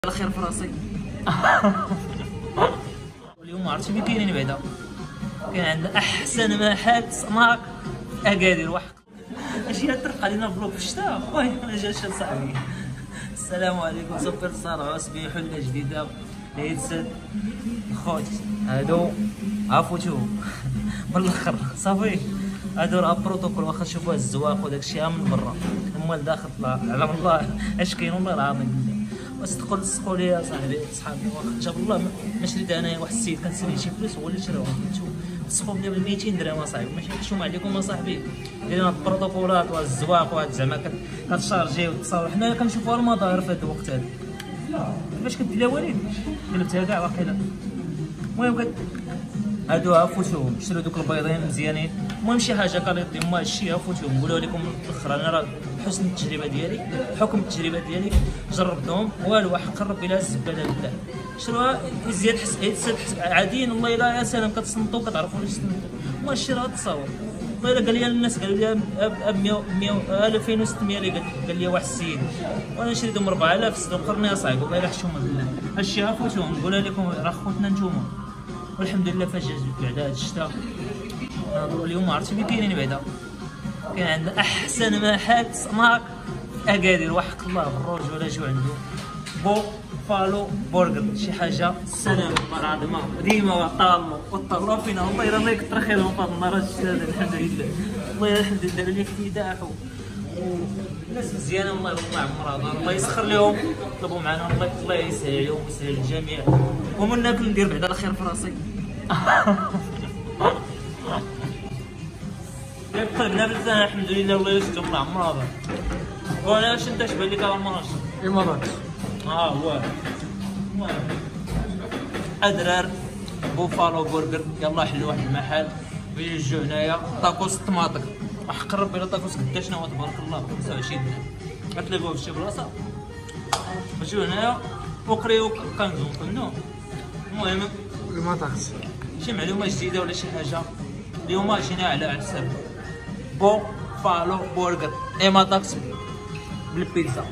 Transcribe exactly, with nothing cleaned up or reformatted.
الخير في راسي. اليوم عرفتي مين كاينين بعدا؟ كاين عندنا احسن محل سماك اكادير. واحد اجي طرق علينا بلوك في الشتاء، واه ما جاش صاحبي. السلام عليكم. سوبر ستار عصبي حله جديده لعيد السد. خوت هادو عافوتوهم من الاخر صافي. هادو راه بروتوكول، واخا تشوفوها الزواق وداكشي من برا، اما لداخل طلع على الله اش كاين. والله العظيم وصدقوا لصقوا لي يا صاحبي صحابي، واخا جاب الله ما شريت انايا. واحد السيد كنسالي شي فلوس هو اللي شراهم، تصفوا لي ب ميتين درهم اصاحبي. ماشي حشوم عليكم اصاحبي، دايرين هاد البروتوكولات وهاد الزواق وهاد زعما كتشارجي وتصاور. حنايا كنشوفوها المظاهر في هاد الوقت هذا. كيفاش كدير وليد؟ قلبتها كاع واقيلا. المهم هادو عافوتوهم، شرو دوك البيضين مزيانين. المهم شي حاجه كاليطي ما هادشي عافوتوهم. نقولها لكم من الاخر، انا راه حسن التجربه ديالي، حكم التجربه ديالي جربتهم والو حق ربي لا الزباله بالله. شروها زياد حس عاديين. والله الا يا سلام كتصنتو كتعرفوا علاش تصنتو. ما الشيء راه تصاور. والله الا قال لي الناس قالوا لي ب مية ألفين وستمية اللي قال لي واحد السيد، وانا شريتهم أربعة آلاف ستة قرني اصاحبي. والله الا حشومه بالله هادشي عافوتوهم. نقولها لكم راه خوتنا نتوما، والحمد لله فاش جا بعدا هاد الشتا. اليوم عرفتي مين كاينين بعدا؟ كاين عندنا احسن محل سماك اكادير. وحق الله بالروج ولا جو عنده بو فالو برجر. شي حاجه سلام مرادمه ديما طالو وطالو فينا. والله الا ما يكثر خيرهم في هاد النهار هذا. الحمد لله والله الحمد لله على الافتتاح الناس مزيانه. والله والله عمرها الله يسخر لهم. طلبوا معنا الله الله يسهل عليهم ويسهل الجميع. ومن ناكل ندير بعدا الخير في راسي. قلبنا بزاف الحمد لله. والله الا شفتو الله عمرها. وانا اش انت شبان لك المراش ايما داك ها هو ادرار بوفالو برجر. يلا حلوا واحد المحل ويجوا هنايا طاكوس الطماطك. وحق ربي الا طاكوس قداش نوا تبارك الله خمسة وعشرين درهم. غتلاقوه في شي بلاصه وجيو هنايا وقريو كنزو فهمتوا. المهم ايما داك شي معلومه جديده ولا شي حاجه. اليوم جينا على حساب بو فالو برجر ايما داكس بالبيتزا.